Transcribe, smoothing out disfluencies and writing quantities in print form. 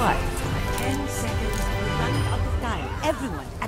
What? 10 seconds. We're running out of time. Everyone,